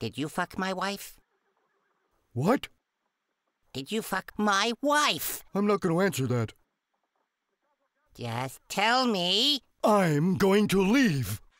Did you fuck my wife? What? Did you fuck my wife? I'm not going to answer that. Just tell me. I'm going to leave.